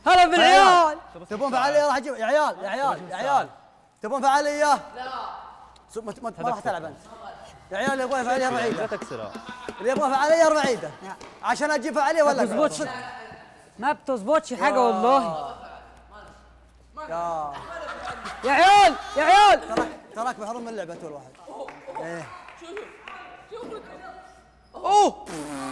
هلا بالعيال. تبون فعاليه راح اجيب يا عيال يا عيال يا عيال. تبون فعاليه؟ لا ما راح تلعب انت يا عيال. اللي يبغى فعاليه بعيده لا تكسرها. اللي يبغى فعاليه بعيده عشان اجيب فعاليه ولا بتزبطش ما بتزبطش حاجه والله. يا عيال يا عيال تراك محروم من اللعبه طول واحد. ايه اوه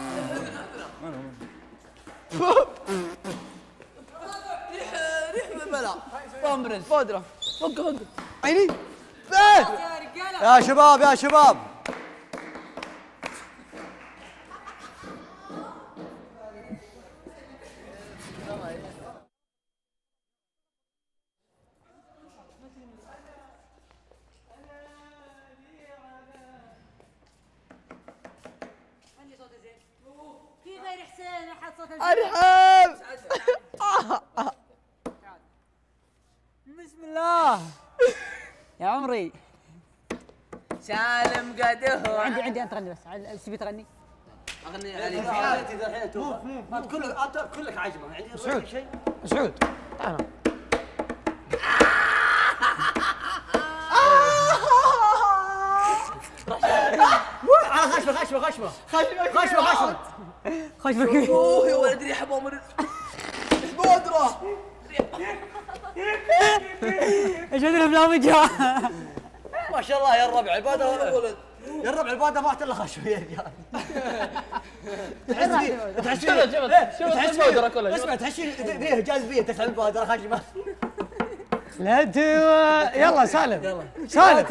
ريح بلا بامبرز فودرة فك عيني يا شباب يا شباب. ارحب. بسم الله يا عمري. سالم قده عندي انت غني بس تبي تغني؟ اغني عليك. انت الحين توقف ما كلك عجبه يعني سعود شيء. سعود تعال. على خشمه خشمك. اوه يا ولد ريحه بامبرز بودرة. ايش هذه البرنامج؟ ما شاء الله يا الربع الباده ولد يا الربع الباده ما احط الا خشمه يا رجال. تحس البودرة كلها. اسمع تحس فيه جاذبيه تسحب البادره خشمه. لا يلا سالم سالم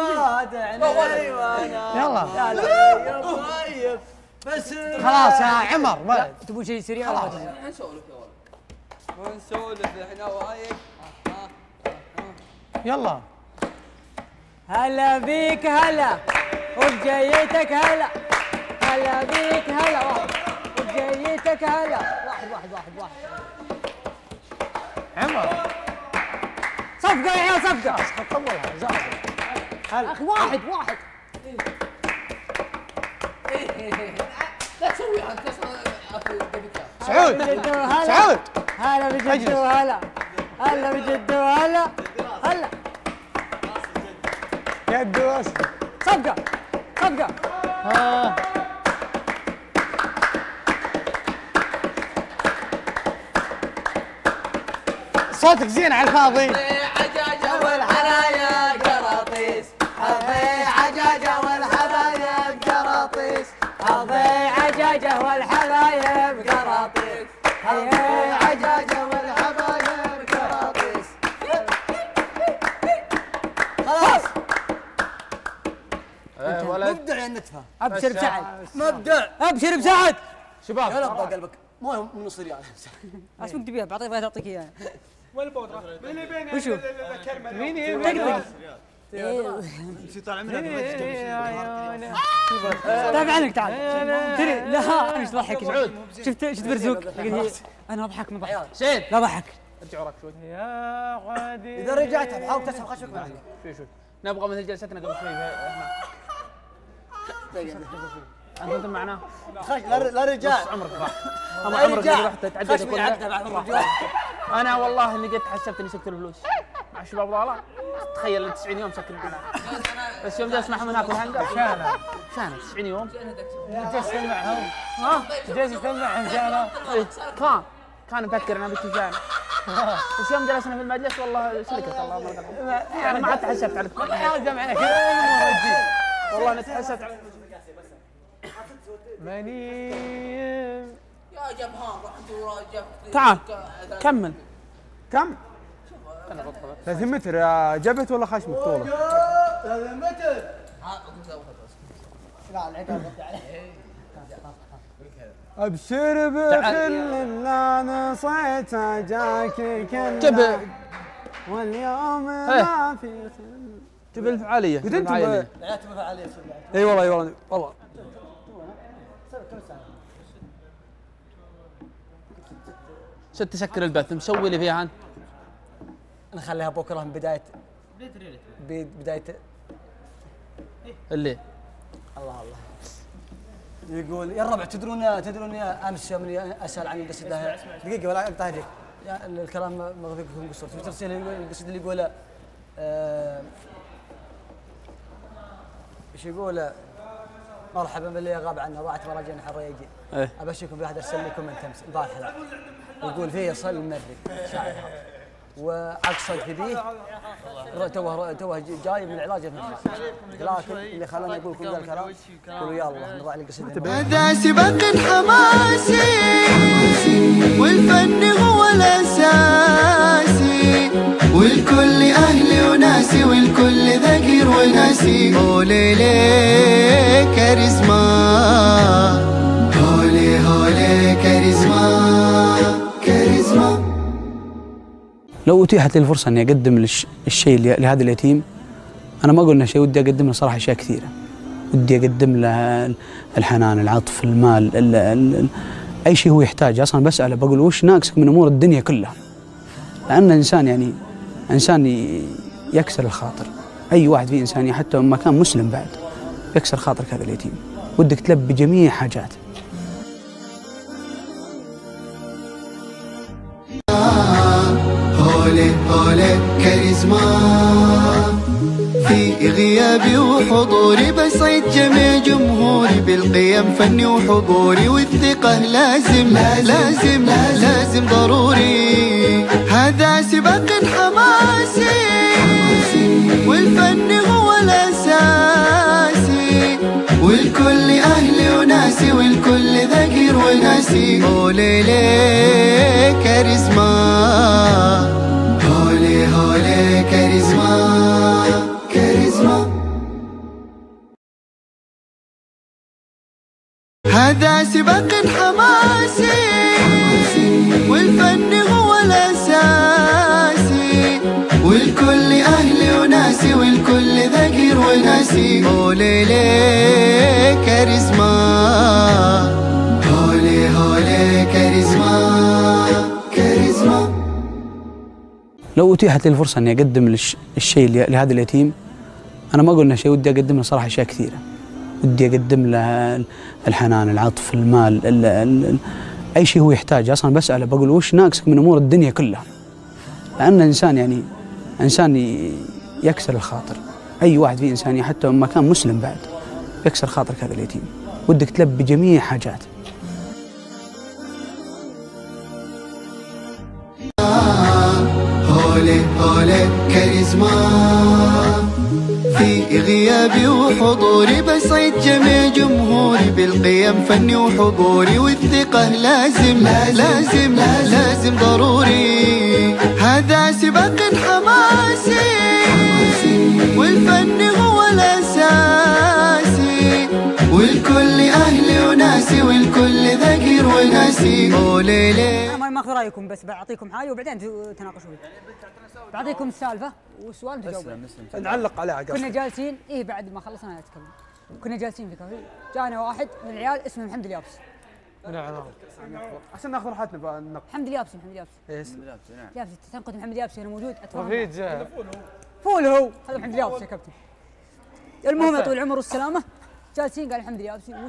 يلا طيب بس خلاص يا عمر. تبون شيء سريع؟ خلاص نسولف يا ولد نسولف احنا وهايك. يلا. هلا بيك هلا وبجيتك هلا. هلا بيك هلا وبجيتك هلا. واحد عمر صفقة يا عيال صفقة. طولها زاد. اخي واحد لا تسويها انت سعود سعود هلا بجد وهلا. هلا بجد وهلا. هلا يد واسد. صفقة صوتك زين على الفاضي. عجاجة والحلايا قراطيس. عجاجه والحبايب قراطيس. عجاجة والحبايب قراطيس. عجاجه والحبايب قراطيس. خلاص مبدع يا النتفه. ابشر بسعد. مبدع ابشر بسعد. شباب يا رب قلبك مو من نص ريال. اسمك تبيها بعطيك اعطيك اياها. والبودرة اللي بين وشو؟ الكلمة مين هي دقدق. طالع منها طيب عنك تعال. تري لا انا ايش ضحك سعود. شفت برزوق انا اضحك من ضحك. زين لا ضحك. ارجع وراك شوي. يا غادي اذا رجعت حاول تسحب خشمك معي. شوي نبغى مثل جلستنا قبل شوي انتم معنا. لا رجع نص عمرك راح. اما عمرك اللي رحت تعديت كلها. انا والله اني قد تحسبت اني سكت الفلوس مع الشباب ضالة. تخيل 90 يوم سكر الدماغ بس يوم جالس معهم هناك والهنقة شانة 90 يوم. جالس تسمعهم جالس تسمعهم شانة. كان مفكر انه بالتجان بس يوم جلسنا في المجلس والله سلكت الله ما انا ما عاد تحسبت عليك. والله انا تحسبت عليك. ماني يا جبهان راح انت ورا تعال كمل كم 30 متر يا جبهة ولا خشمك طوله؟ 30 متر. لا العقاب ابشر بخل اللي نصيته جاك كله جبه واليوم ما في تبي الفعاليه. قلت انتم لا تبغى عليه اي والله اي والله ست سكر البث مسوي لي فيها انت. نخليها بكره من بدايه الليل. الله يقول يا الربع تدرون امس يوم اسال عن بس دقيقه ولا اقطع هديك يعني الكلام ما فيكم قصر، في ترسيل القصيدة اللي يقوله ايش يقول؟ مرحبا باللي غاب عنا ضاعت مراجعنا حريجي. ابشركم بواحد ارسل لي كومنت امس البارحه يقول فيصل المري شاعر وعكسك فيه توه جاي من العلاج لكن اللي خلاني اقول لكم ذا الكلام قولوا يلا نضع لي قصيده. هذا سباق حماسي والفن هو الاساسي والكل اهلي وناسي والكل ذكر وناسي. هوليلي كاريزما هولي هولي كاريزما كاريزما. لو اتيحت لي الفرصه اني اقدم الشيء لهذا اليتيم، انا ما اقول انه شيء، ودي اقدم له صراحه اشياء كثيره. ودي اقدم له الحنان، العطف، المال، اي شيء هو يحتاجه. اصلا بساله بقول وش ناقصك من امور الدنيا كلها؟ لان انسان يعني انسان يكسر الخاطر. اي واحد فيه انسان حتى ما كان مسلم بعد يكسر خاطرك هذا اليتيم، ودك تلبي جميع حاجاته. هولي هولي كاريزما في غيابي وحضوري بسعد جميع جمهوري بالقيم فني وحضوري والثقة لازم لازم لازم ضروري. هذا سباق حماسي والفن هو الأساسي والكل أهلي وناسي والكل ذكر وناسي. هوليلي كاريزما هولي هولي كاريزما كاريزما. هذا سباق حماسي والفن هو الأساسي والكل أهلي وناسي والكل ذكر وناسي. هوليلي كاريزما هولي هولي كاريزما كاريزما. لو اتيحت لي الفرصه اني اقدم الشيء لهذا اليتيم، انا ما اقول انه شيء، ودي اقدم له صراحه اشياء كثيره. ودي اقدم له الحنان، العطف، المال، اي شيء هو يحتاجه. اصلا بساله بقول وش ناقصك من امور الدنيا كلها؟ لان انسان يعني انسان يكسر الخاطر. اي واحد فيه انسان حتى ما كان مسلم بعد يكسر خاطرك هذا اليتيم، ودك تلبي جميع حاجاته. هولي هولي كاريزما في غيابي وحضوري بسعد جميع جمهوري بالقيم فني وحضوري والثقة لازم لازم لازم ضروري. هذا سباق حماسي والفن هو الأساسي والكل أهلي وناسي والكل ذكر وناسي. هوليلي انا ما ماخذ رايكم، بس بعطيكم حاجه وبعدين تناقشوا فيها. بعطيكم السالفه والسؤال تجاوبون. نعلق عليها. كنا جالسين بعد ما خلصنا نتكلم. كنا جالسين في كافيه، جانا واحد من العيال اسمه محمد اليابس. عشان ناخذ راحتنا بقى. محمد اليابسي. ايش؟ يابسي تنقد محمد اليابسي انا موجود رفيق جاء فول هو هذا محمد اليابسي يا كابتن. المهم يا طويل العمر والسلامه، جالسين قال محمد اليابسي وش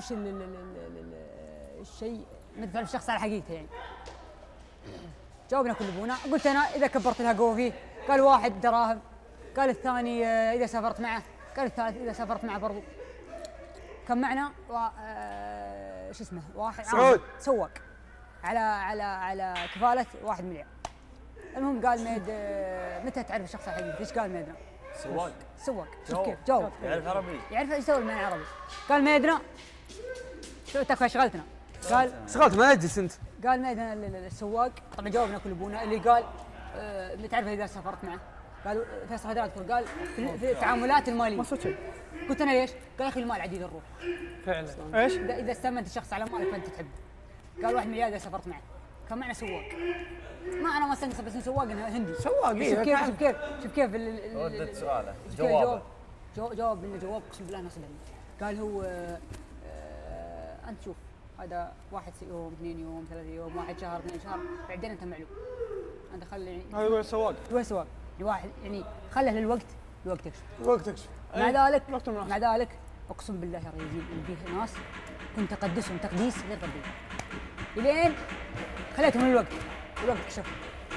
الشيء ندفع الشخص على حقيقته يعني. جاوبنا كل ابونا. قلت انا اذا كبرت لها قوه فيه، قال واحد دراهم، قال الثاني اذا سافرت معه، قال الثالث اذا سافرت معه برضو. كان معنا شو اسمه واحد سعود سواق على كفاله 1 مليون. المهم قال ميد متى تعرف الشخص الحقيقي؟ ايش قال ميدنا؟ سواق شوف كيف جاوب. يعرف عربي، يعرف ايش يسوي المعنى عربي. قال ميدنا شو تكفى شغلتنا. قال شغلت ما اجلس انت. قال ميدنا السواق. طبعا جاوبنا كل ابونا. اللي قال تعرف اذا سافرت معه؟ قالوا فيصل هذا اذكر قال في التعاملات الماليه. ما صدق شيء. قلت انا ليش؟ قال يا اخي المال عديد الروح. فعلا. ايش؟ اذا استمنت الشخص على مالك فانت تحبه. قال 1 مليار اذا سافرت معه. كان معنا سواق. ما انا ما استنقص بس سواق هندي. سواق شوف كيف ردت سؤاله جواب انه جواب اقسم بالله نصب. قال هو انت شوف هذا 1 يوم 2 يوم 3 يوم 1 شهر 2 شهر بعدين انت معلوم. انت خلي يعني هذا هو السواق. هو سواق لواحد يعني خله للوقت يكشف. الوقت يكشف. مع ذلك اقسم بالله يا رجال فيه ناس كنت اقدسهم تقديس غير طبيعي. الين خليتهم للوقت والوقت كشف.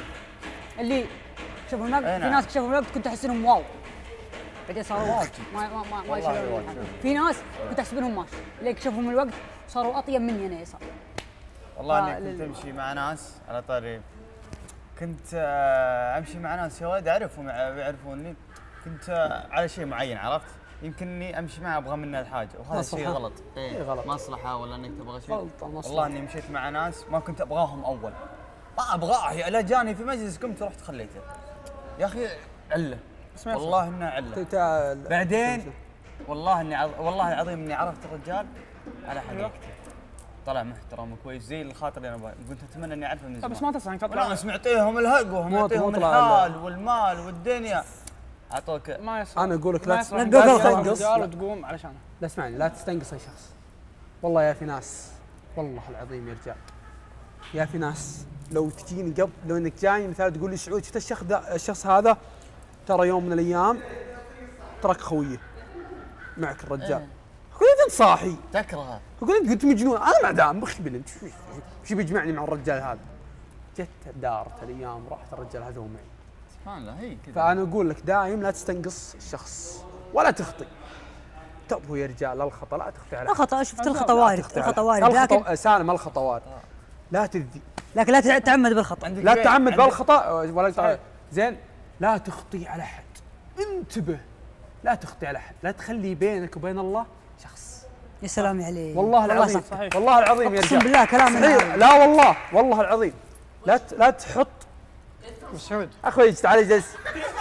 اللي شوفوا المقت، في ناس كشفوا المقت كنت احس انهم واو، بعدين صاروا ما يشيلون. في ناس كنت احسب انهم ماشي، اللي كشفوا من الوقت صاروا اطيب مني انا يسار. والله اني كنت امشي مع ناس على طاري، كنت امشي مع ناس يا ولد اعرفهم يعرفوني، كنت على شيء معين عرفت؟ يمكن اني امشي معه ابغى منه الحاجه وهذا شيء غلط. غلط، مصلحه ولا انك تبغى شيء. مصلحة. والله اني مشيت مع ناس ما كنت ابغاهم اول، ما ابغاه الا جاني في مجلس قمت ورحت خليته. يا اخي عله، والله انه عله. بعدين والله العظيم اني عرفت الرجال على حقيقته، طلع محترم وكويس زي الخاطر اللي انا كنت اتمنى اني اعرفه من زمان. بس ما تصلح انك تطلع. ناس معطيهم الهق ومعطيهم الحال والمال والدنيا، اعطوك. ما يصلح. انا اقول لك لا تستنقص وتقوم علشانه. لا اسمعني، لا تستنقص اي شخص. والله يا في ناس، والله العظيم يا رجال، يا في ناس لو تجيني قبل، لو انك جاي مثلا تقول لي سعود شفت الشخص هذا ترى يوم من الايام ترك خويه معك الرجال، اقول انت صاحي تكرهه، اقول انت قلت مجنون، انا ما دام مخبل انت شو بيجمعني مع الرجال هذا؟ جت دارت الايام راحت الرجال هذا هو معي. سبحان الله هي كذا. فانا اقول لك دايم لا تستنقص الشخص ولا تخطي. انتبهوا يا رجال، الخطا لا تخطي عليه. الخطا شفت الخطا وارد، الخطا وارد، لكن سالم الخطا وارد، لا تذي، لكن لا تعمد بالخطا، لا تعمد بالخطا ولا زين، لا تخطي على احد، انتبه لا تخطي على احد، لا تخلي بينك وبين الله شخص. يا سلام عليك، والله العظيم صحيح. والله العظيم يا رجال اقسم بالله كلام لا والله العظيم لا تحط. مسعود اخوي تعال اجلس.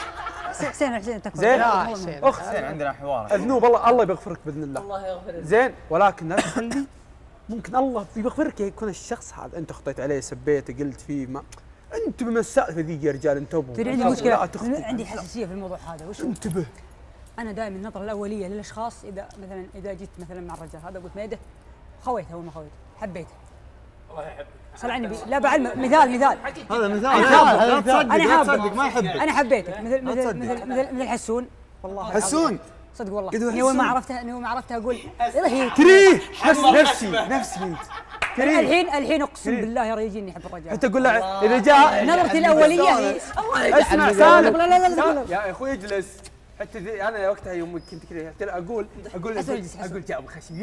حسين تكفى زين اخ زين عندنا حوار. الذنوب الله بيغفرك باذن الله. الله يغفرك زين، ولكن لا تخلي ممكن الله بيغفرك يكون الشخص هذا انت خطيت عليه سبيته قلت فيه ما انت من السالفه ذي يا رجال. انتبهوا، تدري عندي مشكله، عندي حساسيه في الموضوع هذا. وش انتبه، انا دائما النظره الاوليه للاشخاص، اذا جيت مثلا مع الرجال هذا قلت ميده خويته ولا ما خويته حبيته، الله يحبك صل على النبي، لا بعلم مثال هذا مثال انا تصدق ما يحبك، انا حبيته مثل حسون، والله حسون صدق والله. اني اول ما عرفتها اقول هي تريه نفسي انت الحين اقسم بالله يا رجال اني احب الرجال. انت تقول له اذا جاء نظرتي الاوليه هي اسمع سالم، لا يا اخوي اجلس. حتى انا وقتها يوم كنت كذا اقول جاب خشم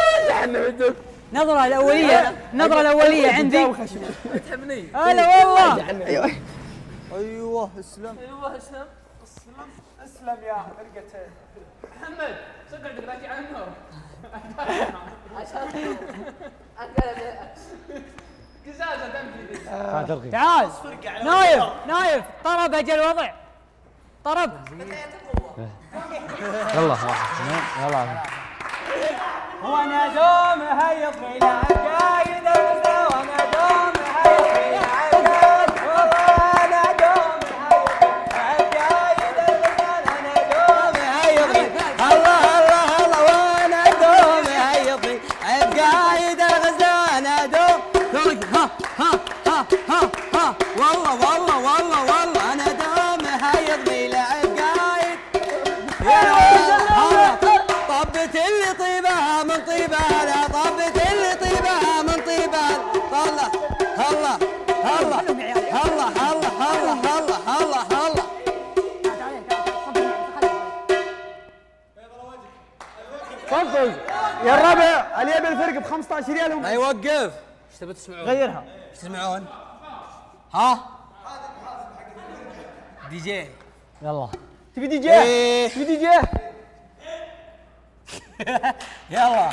النظره الاوليه عندي تحبني. هلا والله ايوه اسلم يا فرقه محمد صدق باجي على النور قزازه تمشي. تعال نايف طرب اجل وضع طرب. يلا وانا دوم هيض الى قايد الغزه، وانا دوم هيض الى عقاد، وانا دوم هيض قايد الغزه، انا دوم هيض الله وانا دوم هيض قايد الغزه، انا دوم ها والله انا دوم هيض الى عقايد. طبت اللي طيبها من طيبها، لا طبت اللي طيبها من طيبها. الله تفضل يا الربع. اللي يبي الفرق ب 15 ريال. لا يوقف. ايش تبي تسمعون؟ غيرها. ايش تسمعون؟ ها؟ دي جي. يلا تبي دي جي؟ تبي دي جي؟ يلا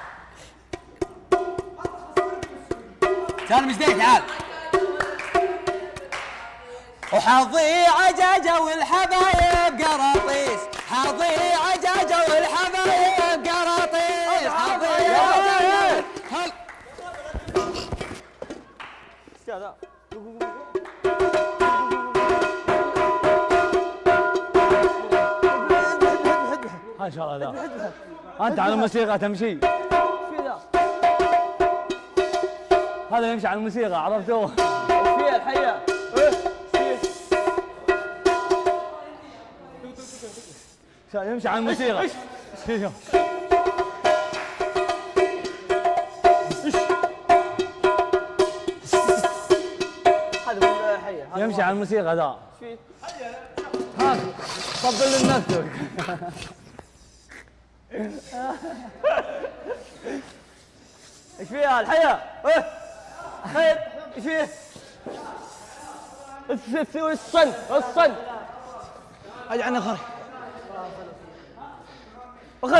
سالم ايش تعال. وحظي عجاجه والحبايب قراطيس، حظي عجاجه والحبايب قراطيس، حظي عجاجه. ما شاء الله ذا انت على الموسيقى تمشي. هذا يمشي على الموسيقى عرفتوه؟ فيها الحياه. يمشي على الموسيقى. امشي على الموسيقى ذا. هات طبل لنفسك. ايش فيها الحياة؟ خير ايش فيه؟ الصن الصن اجعلنا خرج. اخذ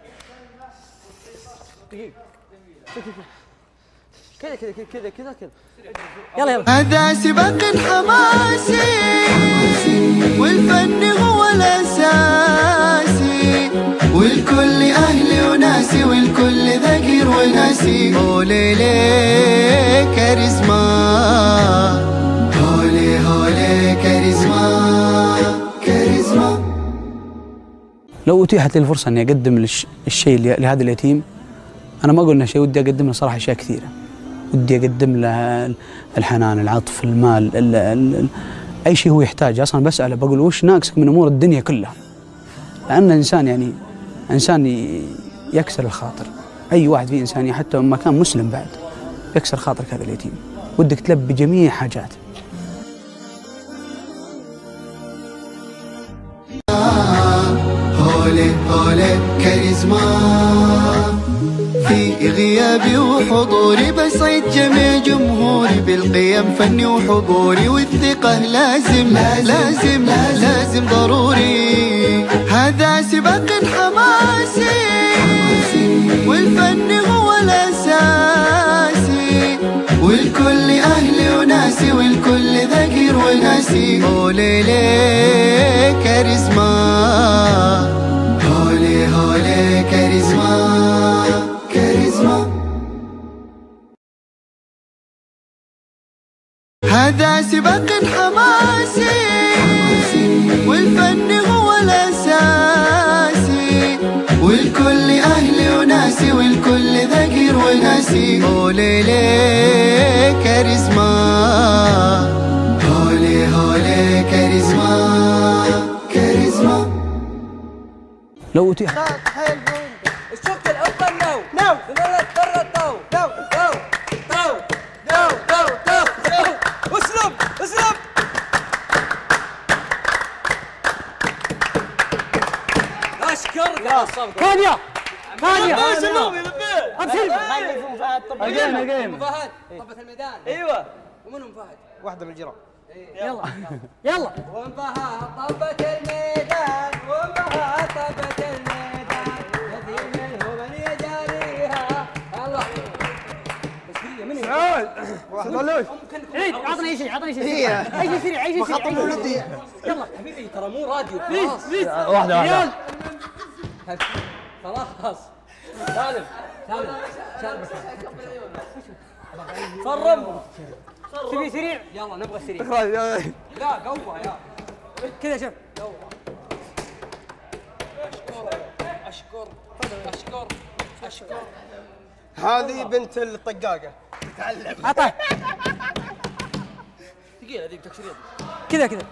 كذا كذا كذا كذا كذا. يلا يلا. هذا سباق حماسي والفن هو الأساسي، والكل أهلي وناسي والكل ذكر وناسي. هوليلي كاريزما، هولي هولي كاريزما كاريزما. لو أتيحت لي الفرصة إني أقدم الشيء لهذا اليتيم، أنا ما أقول إنه شيء، ودي أقدم له صراحة أشياء كثيرة. ودي أقدم له الحنان، العطف، المال، أي شيء هو يحتاجه. أصلا بسأله بقول وش ناقصك من أمور الدنيا كلها، لأن إنسان يعني إنسان يكسر الخاطر. أي واحد فيه إنسان حتى ما كان مسلم بعد يكسر خاطرك هذا اليتيم، ودك تلبي جميع حاجاته. هولي هولي كاريزما، في غيابي وحضوري بسعد جميع جمهوري بالقيم فني وحضوري، والثقة لازم لازم لازم ضروري. هذا سباق حماسي والفن هو الأساسي، والكل أهلي وناسي والكل ذكر وناسي. هوليلي كاريزما، هولي هولي كاريزما كاريزما. هذا سباق حماسي والفن هو الأساسي، والكل أهلي وناسي والكل ذكر وناسي. هوليلي كاريزما، هولي هولي كاريزما كاريزما. لو أتيحت الشوط الأول نو نو تو نو نو تو نو نو تو اسلم اسلم. اشكرك يا صبري. ثانية ثانية ابشر. فهد طبة الميدان. ايوه ومنهم فهد؟ واحدة من الجيران. يلا يلا. وانبها طبة الميدان، وانبها طبة الميدان، الذي منه من يجاريها. الله من سعود ولوش عيد عطني اي شيء، عطني شيء. اي شيء سريع، اي شيء سريع. يلا حبيبي ترى مو راديو. خلاص واحدة واحدة. خلاص سالم سالم سالم صرم سريع سريع. يلا نبغى سريع. لا قوة يا كذا شوف. اشكر اشكر اشكر. هذه بنت الطقاقة تتعلم. عطه ثقيلة هذيك تكسيرية. كذا كذا.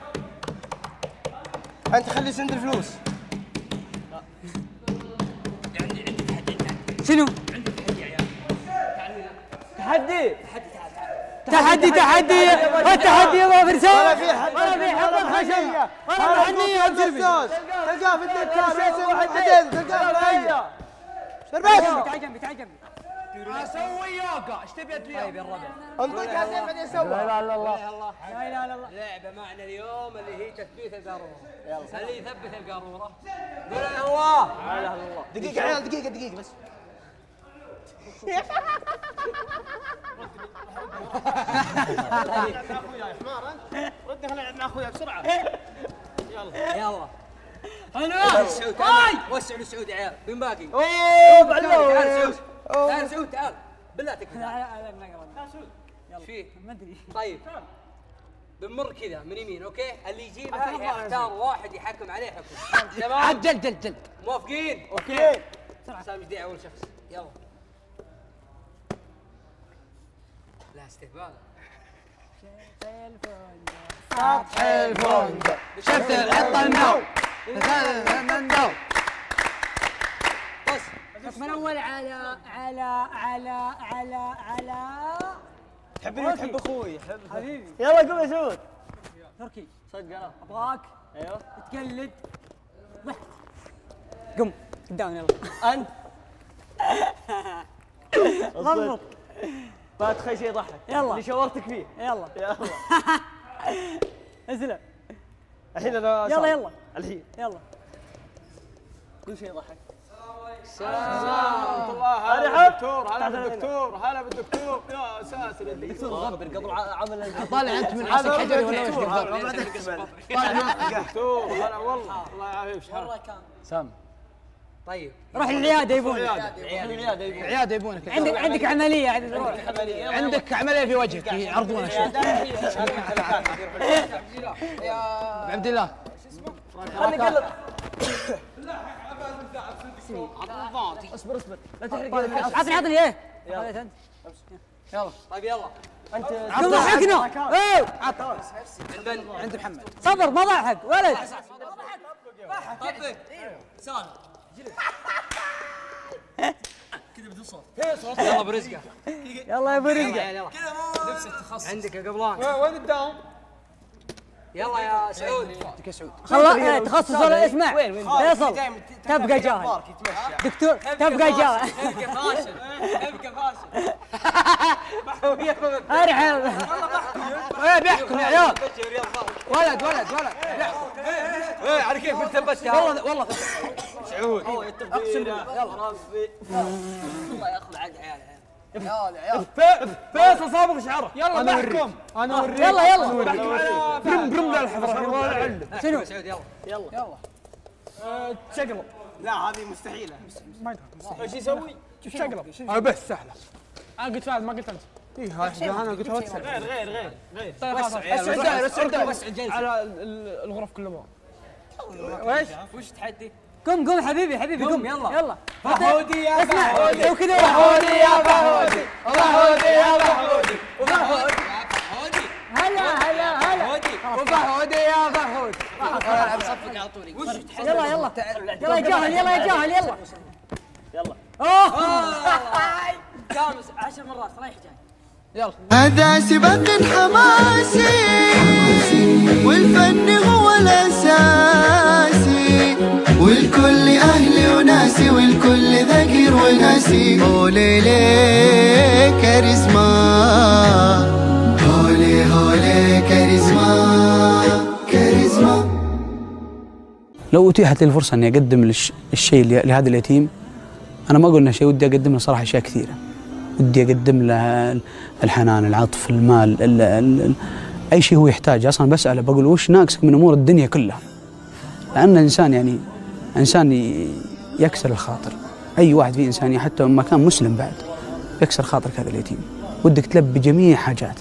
أنت خلي سند الفلوس. شنو؟ تحدي تحدي تحدي التحدي يا فرسان. ولا في حد، ولا في حد خشب ولا محنية تلقاه في الدكان عدل تلقاه في الهيئة. شربات تعال جنبي تعال جنبي. اسوي يوغا. ايش تبي ادري؟ طيب يا الربع انطقها زي ما بعدين سوى. لا اله الا الله. لا لا اله الا الله. لعبة معنا اليوم اللي هي تثبيت القارورة. اللي يثبت القارورة قول يا الله. لا اله الا الله. دقيقة عيال دقيقة بس. ردي خلينا نلعب مع اخويا بسرعة. يلا انا سعود تعال وسعوا لسعود يا عيال بن باقي. اوه تعال سعود تعال سعود تعال بالله تكفى. لا سعود ايش فيه؟ ما ادري. طيب بنمر كذا من يمين اوكي، اللي يجيبها يختار واحد يحكم عليه حكم. تمام جلد جلد جلد. موافقين؟ اوكي. سامي جديع اول شخص يلا. لا استهبال. سطح الفندق شفت الحطة النو النو. بس من اول على تحبني تحب اخوي حبيبي. يلا قوم يا سعود. تركي صدق انا ابغاك ايوه تقلد ضحك. قم قدام يلا. انت ضبط ما تخيل شيء يضحك يلا. اللي شاورتك فيه. يلا يلا اسلم الحين انا يلا يلا الحين يلا. كل شيء يضحك. هلا بالدكتور هلا بالدكتور هلا بالدكتور يا ساتر دكتور غبر قبل عمل طالع انت من عسك حجري ولا وش؟ طالع دكتور هلا والله الله يعافيك. والله كان سام طيب روح العياده يبونك. عياده يبونك. عندك عمليه عاد تروح. عندك عمليه في وجهك يعرضونك شوي. عبد الله خليك قلب. اصبر لا تحرق. عطني ايه خذيت انت. يلا طيب يلا انت ضحكنا ايه عند محمد. صبر ما ضحك ولد. طبق سالم كذا بدون صوت. يلا برزقه يلا يا ابو رزقه. كذا مو نفس التخصص. عندك يا قبلان. وين الدوام؟ يلا يا سعود. يا سعود خلاص تخصص ولا اسمع فيصل تبقى جاهل دكتور تبقى جاهل. تبقى فاشل تبقى فاشل. ارحل ايه بيحكم يا عيال. ولد ايه على كيف انت ثبتها؟ والله سعود اقسم بالله يلا ربي الله ياخذ عاد عيال فيصل صابغ شعره يلا بحكم انا اوريك يلا برم للحضره شنو سعود يلا يلا شقلب لا هذه مستحيله. ايش يسوي؟ شوف شقلب بس سهله. انا قلت فهد ما قلت انت. اي هاي انا قلت واتساب. غير طيب خلاص بس على الغرف كلها. وش تحدي؟ قم حبيبي قم يلا فهودي يا اسمع فهودي لو كذا فهودي يا فهودي فهودي يا فهودي وفهودي هلا وفهودي يا فهودي. بصفق على طول. وش تحدي؟ يلا يا جاهل يلا يلا جامس 10 مرات رايح جاي. هذا سباق حماسي والفن هو الأساسي والكل أهلي وناسي والكل ذكر وناسي. هولي كاريزما هولي كاريزما. لو اتيحت لي الفرصه اني اقدم الشيء لهذا اليتيم، انا ما قلنا شيء، ودي اقدم له صراحه اشياء كثيره. ودي اقدم له الحنان، العطف، المال، اي شيء هو يحتاجه. اصلا بساله بقول وش ناقصك من امور الدنيا كلها، لان انسان انسان يكسر الخاطر. اي واحد فيه انسانيه حتى ما كان مسلم بعد يكسر خاطرك هذا اليتيم، ودك تلبي جميع حاجات.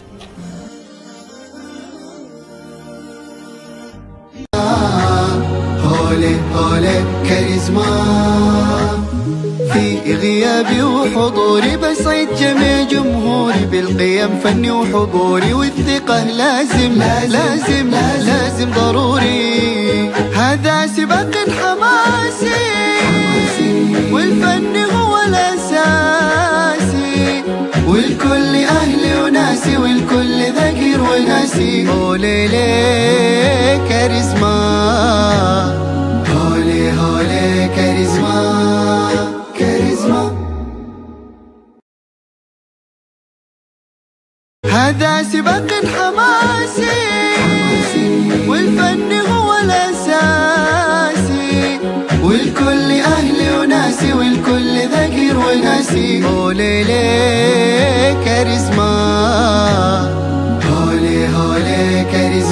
هولي كاريزما في غيابي وحضوري بسعد جميع جمهوري بالقيم فني وحضوري والثقة لازم ضروري. هذا سباق حماسي والفن هو الأساسي والكل أهلي وناسي والكل ذكر وناسي. هولي كاريزما هولي كاريزما. هذا سباق حماسي والفن هو الأساسي والكل أهلي وناسي والكل ذكر وناسي. هولي كاريزما هولي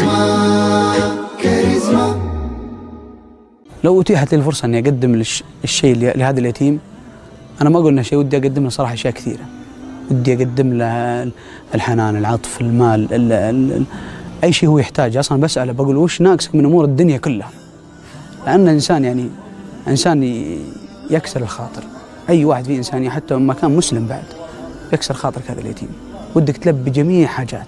كاريزما. لو اتيحت لي الفرصه اني اقدم الشيء لهذا اليتيم، انا ما قلنا شيء، ودي اقدم له صراحه اشياء كثيره. ودي اقدم له الحنان، العطف، المال، اي شيء هو يحتاجه. اصلا بساله بقول وش ناقصك من امور الدنيا كلها، لان انسان انسان يكسر الخاطر. اي واحد فيه انسانيه حتى ما كان مسلم بعد يكسر خاطرك هذا اليتيم، ودك تلبي جميع حاجات.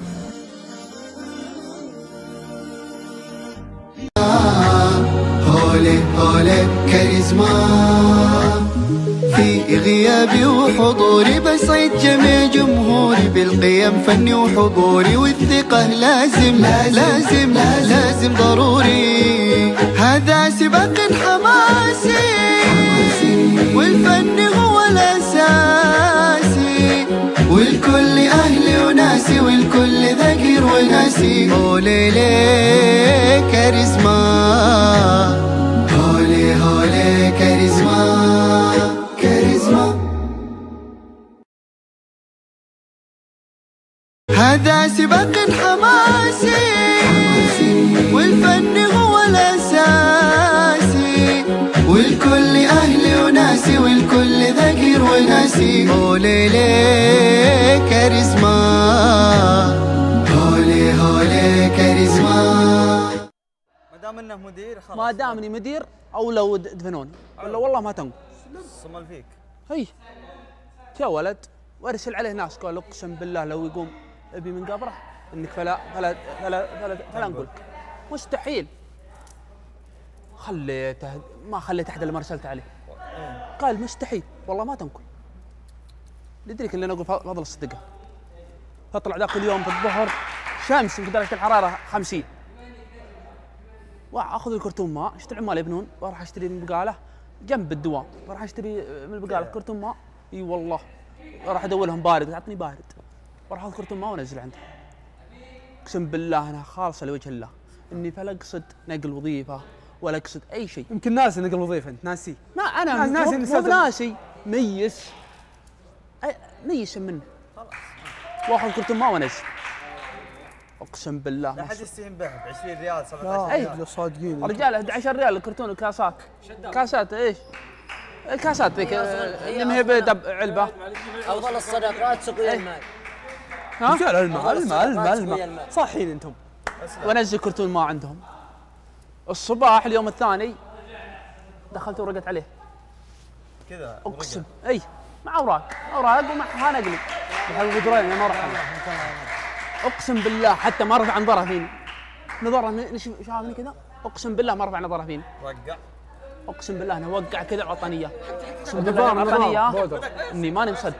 هولي كاريزما في غيابي وحضوري بسعد جميع جمهوري بالقيم فني وحضوري والثقة لازم لازم لازم ضروري. هذا سباق حماسي والفن هو الأساسي، والكل أهلي وناسي والكل ذكر وناسي. هوليلي كاريزما، هولي هولي كاريزما كاريزما. هذا سباق حماسي والفن هو الأساسي، والكل أهلي وناسي والكل ذكر وناسي. هوليلي كاريزما، هولي هولي كاريزما. ما دام انه مدير خلاص، ما دامني مدير او لو دفنوني ولا والله ما تنقل. صمل فيك. هي يا ولد، وارسل عليه ناس قال اقسم بالله لو يقوم ابي من قبره انك فلا نقولك مستحيل. خليته ما خليت احد الا ما ارسلت عليه. قال مستحيل والله ما تنقل. لذلك اللي نقول فضل الصدقه. تطلع ذاك اليوم في الظهر شمس درجه الحراره 50، واخذ الكرتون ماء، اشتري عمال يبنون واروح اشتري من البقاله جنب الدوام، واروح اشتري من البقاله كرتون ماء. اي والله اروح ادور لهم بارد، تعطني بارد، واروح اخذ كرتون ماء وانزل عنده. اقسم بالله انا خالصه لوجه الله اني فلا اقصد نقل وظيفه ولا اقصد اي شيء. يمكن ناسي نقل وظيفه، انت ناسي. ما انا مو ناسي، ميس منه واخذ كرتون ماء وانزل. اقسم بالله لا حد يستهين به ب 20 ريال 17 ريال. لا صادقين رجال 11 ريال الكرتون الكاسات. كاسات ايش؟ الكاسات ذيك اللي ما هي علبه. افضل الصدقات سقي الماء. رجال الماء صاحين انتم. وانزل كرتون ماء عندهم. الصباح اليوم الثاني دخلت ورقت عليه كذا اقسم. اي مع اوراق ومعها نقلي بحول فجرين ما راح. اقسم بالله حتى ما رفع نظره فيني، نظره شافني كذا اقسم بالله ما رفع نظره فيني. وقع اقسم بالله انه وقع كذا عطانيه. اقسم بالله عطانيه اني ماني مصدق.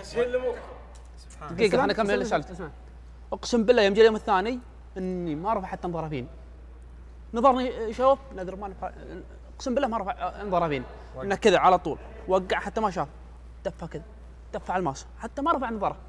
دقيقه انا كمل اللي سالفته. اقسم بالله يوم جاء اليوم الثاني اني ما رفع حتى نظره فيني. نظرني شوف نذر ما رفع، اقسم بالله ما رفع نظره فيني، انه كذا على طول وقع حتى ما شاف. دفه كذا دفه على الماس حتى ما رفع نظره.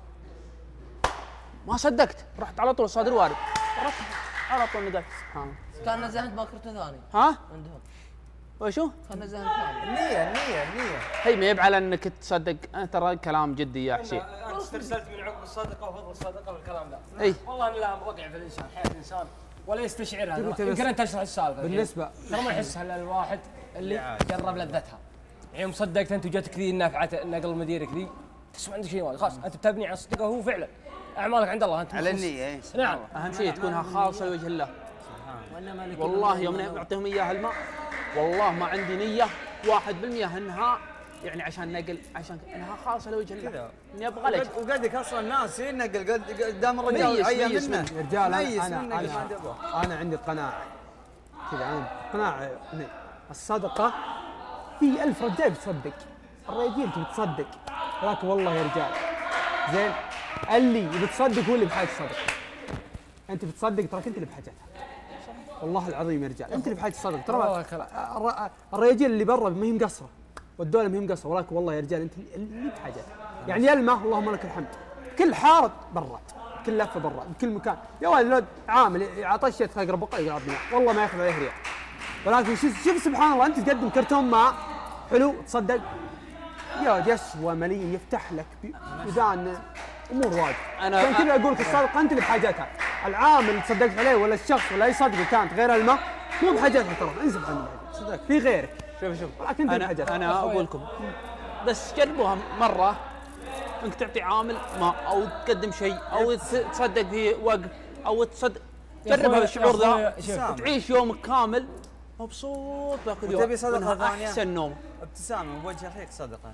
ما صدقت، رحت على طول الصادر وارد، رحت على طول نقلت سبحان الله. كان نزهت باكرته ثاني. ها؟ عندهم. وشو؟ كان نزهت ثاني. النية هي ما يب على انك تصدق، ترى كلام جدي يا حسين. انت استرسلت من عقب الصدقه وفضل الصدقه والكلام ذا. اي والله ان لا وقع في الانسان، حياه الانسان ولا يستشعرها. يمكن انت تشرح السالفه بالنسبه ترى ما يحسها الا الواحد اللي جرب لذتها. يعني صدقت انت وجاتك ذي النافعه نقل مديرك ذي، تسمع عندك شيء خلاص انت بتبني على الصدقه. هو فعلا اعمالك عند الله انت على النية. نعم اهم شيء تكونها خالصه لوجه الله. والله يوم نعطيهم اياها الماء والله ما عندي نيه 1% انها يعني عشان نقل، عشان انها خالصه لوجه الله. اني ابغى لك وقدك اصلا الناس ينقل قدام الرجال عين منه. يا رجال انا عندي قناعه كذا، عندي قناعه الصدقه في 1000 رجال بتصدق، الرجال تبي تصدق، ولكن والله يا رجال زين اللي بتصدق هو اللي بحاجه الصدقه. انت بتصدق تراك انت اللي بحاجتها. والله العظيم يا رجال انت اللي بحاجه الصدقه. ترى الرجال اللي برا ما هي مقصره والدوله ما هي مقصره، ولكن والله يا رجال انت اللي بحاجتها. يعني الماء اللهم لك الحمد كل حارة براد، كل لفه براد بكل مكان. يا ولد عامل عطشت تقرب بقى يقرب ماء والله ما ياخذ عليه ريال. ولكن شوف سبحان الله انت تقدم كرتون ماء حلو تصدق يا ولد يسوى ملايين، يفتح لك بيبان امور واجد. عشان كذا اقول لك الصدقه انت اللي بحاجتها. العامل اللي تصدقت عليه ولا الشخص ولا اي صدقه كانت غير الماء مو بحاجتها، ترى انسى عن صدق في غيرك. شوف لكن انت انا اقول لكم بس جربوها مره انك تعطي عامل ماء او تقدم شيء او تصدق في وقت او تصدق، جربها بالشعور ذا تعيش يومك كامل مبسوط ذاك اليوم. وتبي صدقه ثانيه احسن نوم ابتسامه بوجه اخيك صدقه.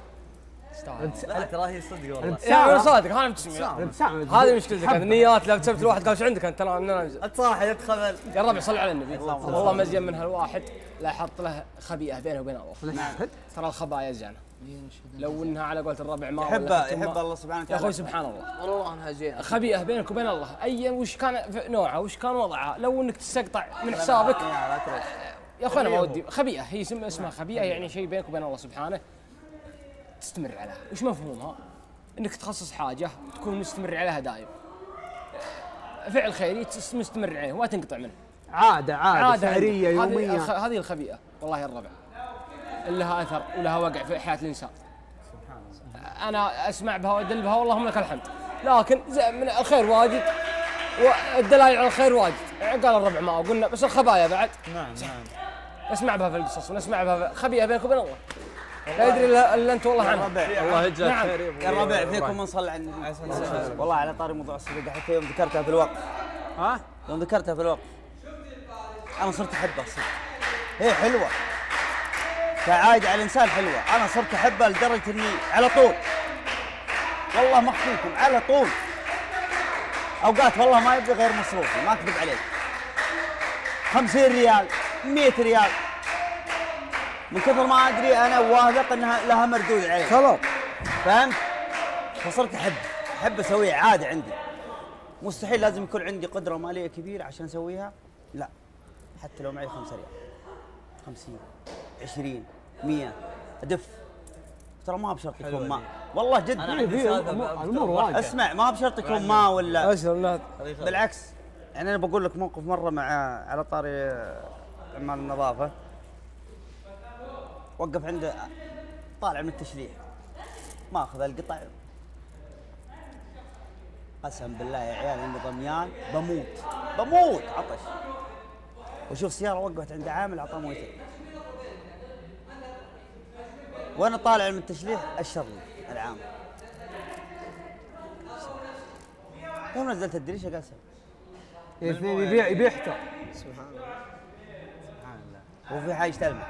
لا ترى هي صدق والله. يا صادق انا مبتسم. هذه مشكلتك النيات. لو كتبت الواحد قال ايش عندك انت؟ ترى انا تصاحي تخبل يا ربع صل على النبي. والله مزين منها الواحد لا يحط له خبيئه بينه وبين الله. ترى الخبايا زينه لو انها على قولة الربع ما يحب الله سبحانه وتعالى. يا اخوي سبحان الله والله انها زينه خبيئه بينك وبين الله، ايا وش كان نوعها وش كان وضعها، لو انك تستقطع من حسابك يا اخوي انا ما ودي. خبيئه هي اسمها خبيئه، يعني شيء بينك وبين الله سبحانه تستمر عليها. وش مفهومها؟ انك تخصص حاجه تكون مستمر عليها دائم، فعل خيري مستمر عليه وما تنقطع منه، عاده شهريه يوميه. هذه الخبيئه والله يا الربع اللي لها اثر ولها وقع في حياه الانسان. سبحان الله. انا اسمع بها وادل بها واللهم لك الحمد، لكن من الخير واجد والدلائل على الخير واجد. قال الربع ما قلنا، بس الخبايا بعد. نعم. نسمع بها في القصص ونسمع بها خبيئه بينك وبين الله، لا يدري الا انت والله عنها. الله يجزاك خير يا الربع. فيكم من صلى على النبي. والله على طاري موضوع الصدقه، حتى يوم ذكرتها في الوقت، يوم ذكرتها في الوقت انا صرت احبها صدق. هي حلوه كعايد على الانسان، حلوه. انا صرت احبها لدرجه اني على طول والله ما اخفيكم على طول اوقات والله ما يبغى غير مصروفي، ما اكذب عليك. 50 ريال 100 ريال من كثر ما ادري انا واثق انها لها مردود علي. خلاص فهمت؟ فصرت احب اسويها عاده عندي. مستحيل لازم يكون عندي قدره ماليه كبيره عشان اسويها، لا. حتى لو معي 5 ريال 50 20 100 ادف. ترى ما بشرط يكون ماء، والله جد. الامور واجد. اسمع، ما بشرط يكون ماء ولا بالعكس. يعني انا بقول لك موقف مره مع على طاري عمال النظافه. وقف عنده طالع من التشريح، ما اخذ القطع. قسم بالله يا عيال اني ضميان بموت عطش. وشوف سياره وقفت عند عامل اعطاه مويتين، وانا طالع من التشريح اشر لي العامل. يوم نزلت الدريشه قال اثنين يبيع حتى. سبحان الله. وفي حاجه تلمع.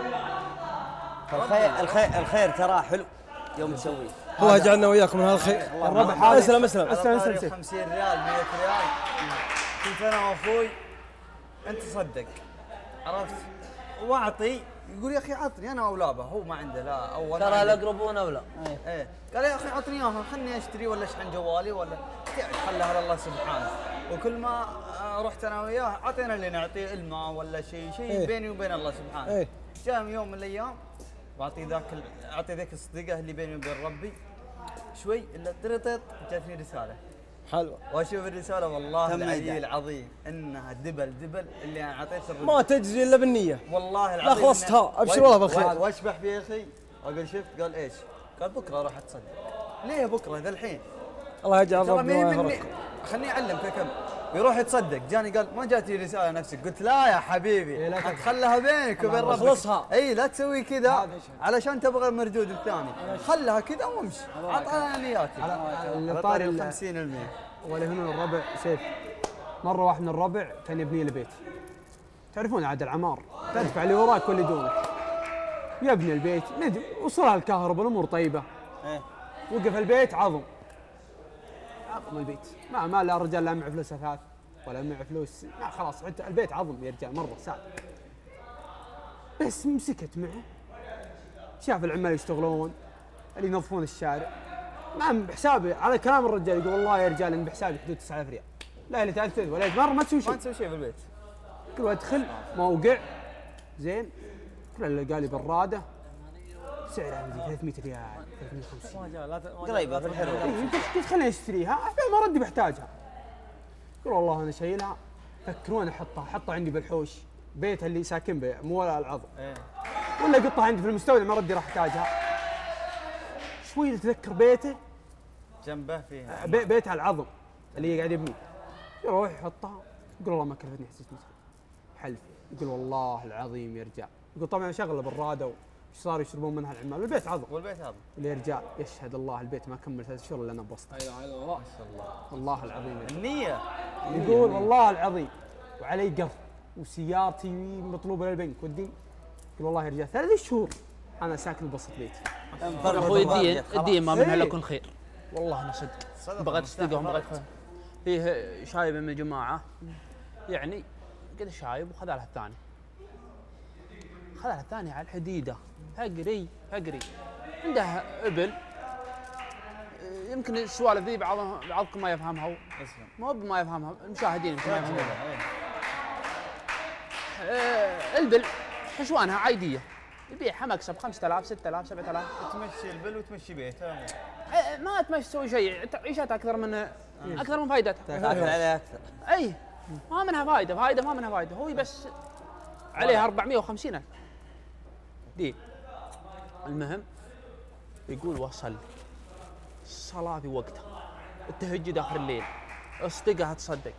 الخير تراه حلو يوم تسويه. الله يجعلنا وياكم من هالخير. الربع هذا اسلم 50 ريال 100 ريال كنت انا واخوي. انت صدق عرفت واعطي، يقول يا اخي عطني انا اولابه. هو ما عنده لا اول ترى الاقربون اولى. ايه قال يا اخي عطني اياها خلني اشتري ولا اشحن جوالي ولا خلها على الله سبحانه. وكل ما رحت انا وياه عطينا اللي نعطيه الماء ولا شيء بيني وبين الله سبحانه. جاء يوم من الايام بعطي اعطي ذاك الصدقه اللي بيني وبين ربي شوي الا طرطط جاتني رساله حلوه. واشوف الرساله والله العلي العظيم انها دبل اللي انا اعطيته الرزق. ما تجزي الا بالنيه والله العظيم. لا خلصتها ابشر والله بالخير. واشبح في اخي اقول شفت قال ايش؟ قال بكره اروح اتصدق. ليه بكره ذا الحين؟ الله يجعل ربنا مني. خليني اعلمك كم يروح يتصدق. جاني قال ما جاتني رساله نفسك. قلت لا يا حبيبي خلها بينك وبين ربك. خلصها. اي لا تسوي كذا علشان تبغى المردود الثاني. خلها كذا وامشي. عطنا نياتي على طاري 50%. ولا هنا الربع سيف. مره واحد من الربع كان يبني له بيت. تعرفون عاد العمار تدفع اللي وراك واللي دونك. يبني البيت وصلها الكهرباء الامور طيبه. وقف البيت عظم البيت ما لا الرجال لا معه فلوس اثاث ولا معه فلوس. خلاص حتى البيت عظم يا رجال مره سعد. بس مسكت معه شاف العمال يشتغلون اللي ينظفون الشارع. نعم بحسابي على كلام الرجال يقول والله يا رجال ان بحسابي حدود 9000 ريال. لا اللي تعال ولا مره ما تسوي شيء. في البيت. كل ادخل موقع زين. كل اللي قال لي براده سعرها 300 ريال 350 قريبه في الحلو. قلت خليني اشتريها ما ردي بحتاجها. يقول والله انا شايلها فكروني احطها عندي بالحوش بيتها اللي ساكن به مو ولا العظم. ولا قطها عندي في المستودع ما ردي راح احتاجها. شوي تذكر بيته جنبه فيها بيتها العظم اللي قاعد يبني. يروح يحطها يقول والله ما كلفتني حسيت حلف. يقول والله العظيم يا رجال. يقول طبعا شغله بالراده صاروا يشربون منها العمال والبيت عظم. والبيت عظم. يا رجال يشهد الله البيت ما كمل 3 شهور الا انا بسطه. لا اله الا الله. ما شاء الله. والله العظيم النية. يقول والله العظيم وعلي قرض وسيارتي مطلوبه للبنك والدين. يقول والله يا رجال 3 شهور انا ساكن بسط بيتي. اخوي الدين ما منها لكم خير. والله انا صدق بغيت تصدقهم بغيت فيه شايب من الجماعه يعني قد شايب وخذ على الثاني. خذ على الثاني على الحديده فقري عنده ابل. يمكن السوالف ذي بعضكم ما يفهمها، مو ما يفهمها، المشاهدين يمكن ما يفهمونها. البل حشوانها عاديه، يبيعها مكسب 5000 6000 7000. تمشي البل وتمشي بيته. ما تمشي تسوي شيء، عيشتها اكثر من فائدتها. تاكل عليها اكثر. اي ما منها فائده ما منها فائده، هو بس عليها 450,000 دي. المهم يقول وصل الصلاة في وقتها، التهجد آخر الليل، اصدقها تصدق.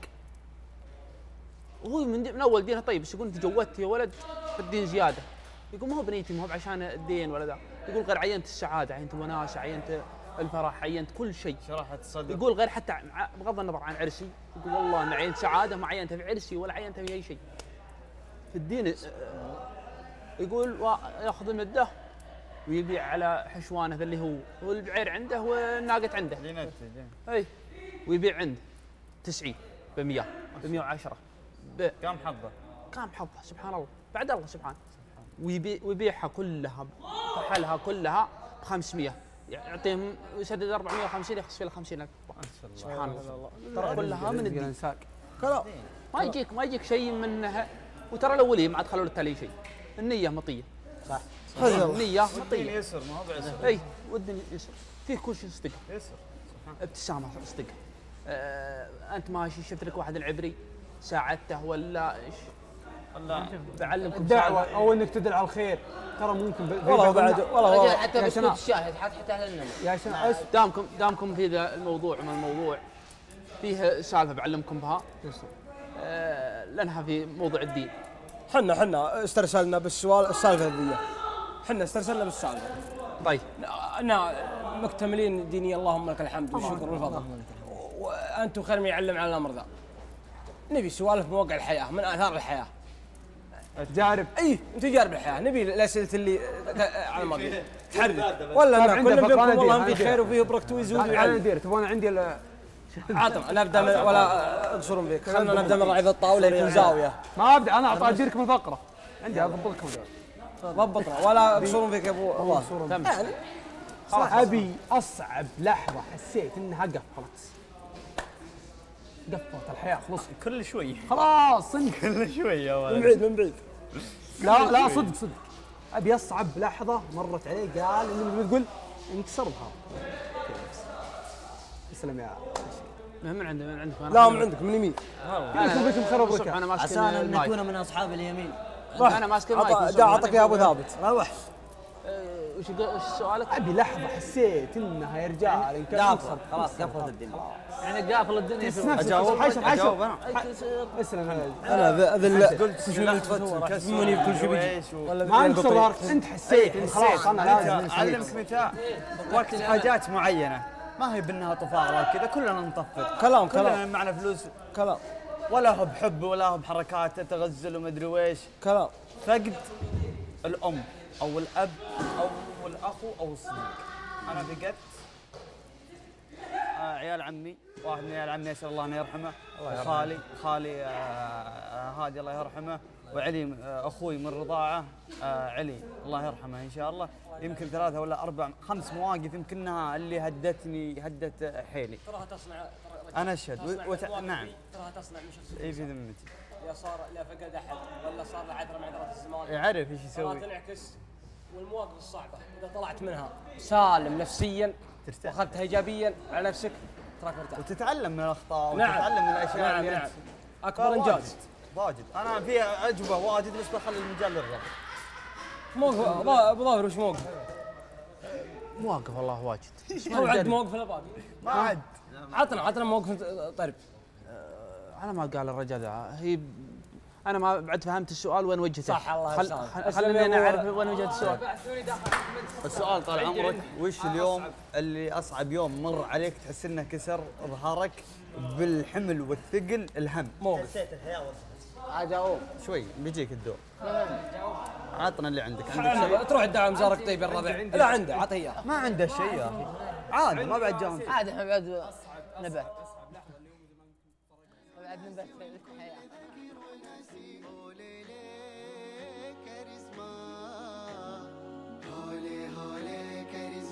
وهو من أول دينها طيب، بس يقول أنت جودت يا ولد الدين زيادة. يقول ما هو بنيتي، ما هو عشان الدين ولا ذا. يقول غير عينت السعادة، عينت الوناسة، عينت الفرح، عينت كل شيء. شرحت تصدق. يقول غير حتى بغض النظر عن عرسي، يقول والله أن عينت سعادة ما عينتها في عرسي ولا عينتها في أي شيء. في الدين يقول ياخذ المدة ويبيع على حشوانه اللي هو البعير عنده والناقة عنده. اي ويبيع عنده 90 ب 100 ب 110 كم حظه؟ كم حظه سبحان الله، بعد الله سبحانه. ويبيعها كلها طحلها كلها ب 500، يعطيهم يسدد 450 يخص فيها 50,000. سبحان الله، ترى كلها من الدين. كلا ما يجيك شيء منها. وترى الاولين ما دخلوا للتالي شيء، النية مطية. صح. النية مطية. الدين يسر ما هو بعسر. اي والدين يسر، فيه كل شيء صدق. يسر. ابتسامة صدق. انت ماشي شفت لك واحد العبري ساعدته ولا ايش؟ ولا بعلمكم الدعوة او انك تدل على الخير، ترى ممكن والله بعد والله حتى بسكوت الشاهد حتى على النمل. يا شباب دامكم في ذا الموضوع من الموضوع فيه سالفة بعلمكم بها. لانها في موضوع الدين. حنا استرسلنا بالسؤال السالفه ذي، حنا استرسلنا بالسالفه. طيب انا مكتملين دينيا اللهم لك الحمد والشكر والفضل، وانتم خير من يعلم على الامر ذا. نبي سوالف مواقع الحياه، من اثار الحياه. تجارب. اي تجارب الحياه، نبي الاسئله اللي على الماضي تحرك ولا انا كل بدكم والله في خير وفيه بركه ويزود انا ندير تبغون عندي عاطم نبدا ولا اقصرون فيك، خلينا نبدا من رعيف الطاوله يكون زاويه. ما ابدا انا اديركم الفقره عندي اضبطكم ضبطنا ولا اقصرون فيك يا ابو الله. يعني خلاص ابي اصعب لحظه حسيت انها قفلت الحياه خلصت كل شوي خلاص صدق كل شوي يا ولد من بعيد لا صدق ابي اصعب لحظه مرت علي قال انه تقول انكسر الهواء. اسلم يا من عندك لا من عندك من يمين. انا بكم خرب ركب انا ماسك عسانا ان نكون من اصحاب اليمين. انا ماسك المايك. اعطك يا ابو ثابت. روح. وش سؤالك؟ ابي لحظه حسيت انها يا رجال قافل خلاص قفلت الدنيا. يعني قافل الدنيا. اجاوب انا اسلم انا اذل قلت شو مني بكل شيء بيجي ما انكسرت انت حسيت ان خلاص انا لازم اعلمك مثال وقت حاجات معينه ما هي بانها طفاء كذا كلنا نطفط كلنا معنا فلوس كلام ولا هو بحب ولا هو بحركات تتغزل وما ادري ويش كلام. فقد الام او الاب او الاخو او الصديق. انا فقدت عيال عمي، واحد من عيال عمي اسال الله انه يرحمه، خالي هادي الله يرحمه، وعلي اخوي من الرضاعه علي الله يرحمه ان شاء الله. يمكن 3 ولا 4 5 مواقف يمكنها اللي هدت حيلي. تراها تصنع انا اشهد نعم تراها تصنع من شخص اي في ذمتي. يا صار لا فقد احد ولا صار له عثره من عثرات الزمان يعرف ايش يسوي. تنعكس. والمواقف الصعبه اذا طلعت منها سالم نفسيا واخذتها ايجابيا على نفسك تراك مرتاح وتتعلم من الاخطاء نعم. وتتعلم من الاشياء اللي نعم. اكبر انجاز واجد. انا في اجوبه واجد بس بخلي المجال للرب. موقف ابو ظاهر وش موقف؟ مواقف والله واجد. هو عد موقف الاباقي ما عد. عطنا موقف طرب. على ما قال الرجال ذا هي انا ما بعد فهمت السؤال وين وجهته. صح الله خليني انا اعرف وين وجهه السؤال. السؤال طال عمرك وش اليوم اللي اصعب يوم مر عليك تحس انه كسر ظهرك بالحمل والثقل الهم؟ موقف اجاوب شوي بيجيك الدور. عطنا اللي عندك شيء؟ تروح تدعم مزارك طيب الربع لا عنده عطيه اياه. ما عنده شيء يا اخي عادي ما بعد جاهم. عادي احنا بعد نبات بعد نبات في الحياه. هولي كاريزما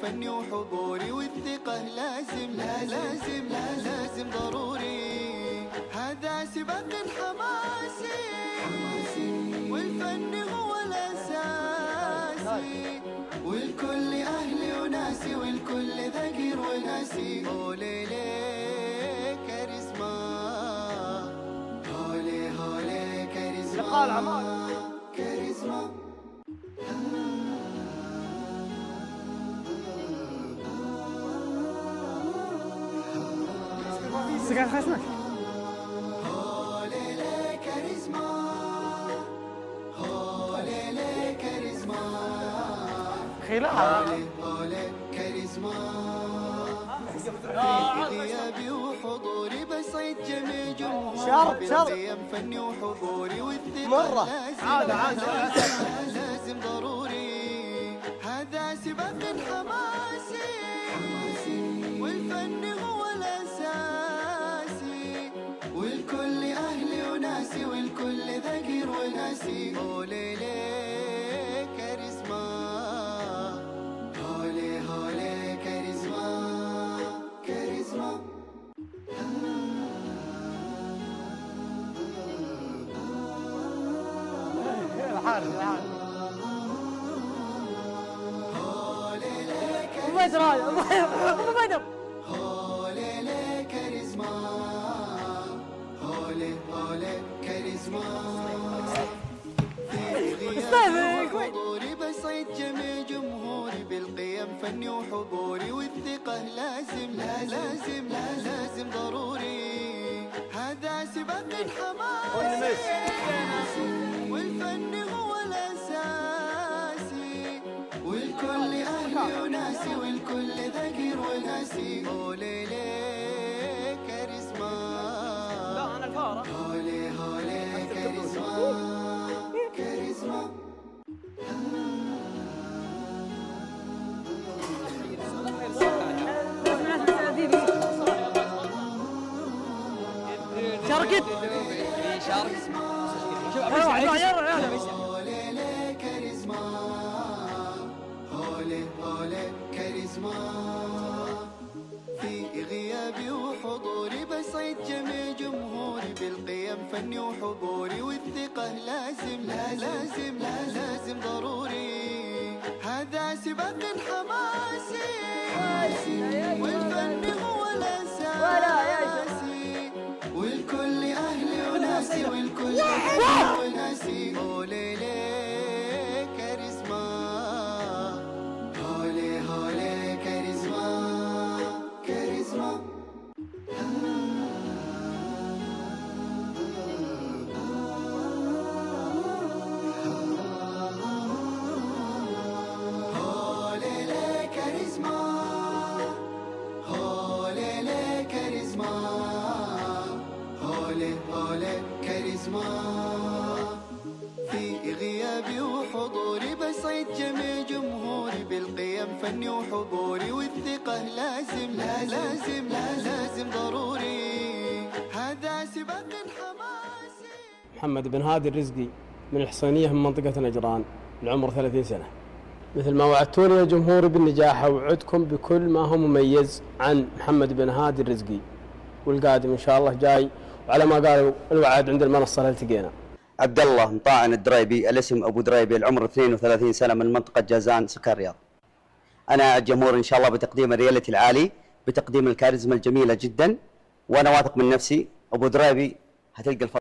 فني وحضوري والثقة لازم لازم ضروري. هذا سباق حماسي والفن هو الأساسي، والكل أهلي وناسي والكل ذكر وناسي. هوليلي كاريزما، هولي كاريزما، لقاء العمال كاريزما. سكان خشمك. هوليلي كاريزما، هوليلي كاريزما، هولي كاريزما. في غيابي وحضوري بسعد جميع جمهوري بالقيم فني وحضوري والثقة لازم ضروري. هذا سباق حماسي والفن هو الأساسي، والكل أهلي وناسي والكل ذكر وناسي. هوليلي كاريزما، هولي كاريزما، كاريزما. ابو بدر هذا ابو بدر. هوليلي كاريزما، هولي كاريزما. في حضوري بسعد جميع جمهوري بالقيم فني وحضوري والثقة لازم ضروري. هذا سباق حماسي والفن هو الأساسي، والكل أهلي وناسي والكل ذكر وناسي. هوليلي كاريزما، لا أنا الفارة. هولي كاريزما، كاريزما. شاركت هوليلي كاريزما، هولي كاريزما. في غيابي وحضوري بسعد جميع جمهوري بالقيم فني وحضوري والثقة لازم ضروري. هذا سباق حماسي والفن هو الأساسي، والكل أهلي وناسي والكل أهلي وناسي. هوليلي كاريزما، هولي كاريزما، كاريزما. هوليلي كاريزما، هوليلي كاريزما، هولي كاريزما. في غيابي وحضوري بسعد جميع جمهوري بالقيم فني وحضوري والثقة لازم ضروري. هذا سباق حماسي. محمد بن هادي الرزقي من الحصينية من منطقة نجران، العمر 30 سنة. مثل ما وعدتوني يا جمهوري بالنجاح، أوعدكم بكل ما هو مميز عن محمد بن هادي الرزقي، والقادم إن شاء الله جاي، وعلى ما قالوا الوعد عند المنصة التقينا. عبد الله مطاعن الدريبي، الاسم ابو دريبي، العمر 32 سنه، من منطقه جازان، سكان الرياض. انا الجمهور ان شاء الله بتقديم الريالتي العالي، بتقديم الكاريزما الجميله جدا، وانا واثق من نفسي. ابو دريبي هتلقى